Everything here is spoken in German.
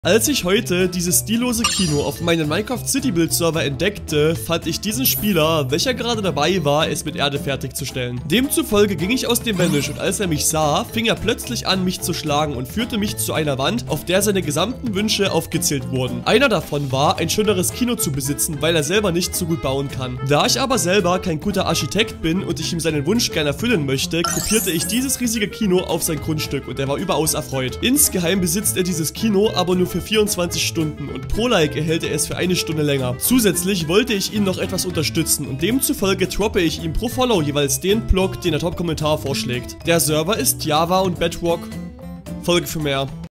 Als ich heute dieses stillose Kino auf meinem Minecraft City Build Server entdeckte, fand ich diesen Spieler, welcher gerade dabei war, es mit Erde fertigzustellen. Demzufolge ging ich aus dem Vanish und als er mich sah, fing er plötzlich an, mich zu schlagen und führte mich zu einer Wand, auf der seine gesamten Wünsche aufgezählt wurden. Einer davon war, ein schöneres Kino zu besitzen, weil er selber nicht so gut bauen kann. Da ich aber selber kein guter Architekt bin und ich ihm seinen Wunsch gerne erfüllen möchte, kopierte ich dieses riesige Kino auf sein Grundstück und er war überaus erfreut. Insgeheim besitzt er dieses Kino aber nur für 24 Stunden und pro Like erhält er es für eine Stunde länger. Zusätzlich wollte ich ihn noch etwas unterstützen und demzufolge droppe ich ihm pro Follow jeweils den Block, den der Top-Kommentar vorschlägt. Der Server ist Java und Bedrock. Folge für mehr.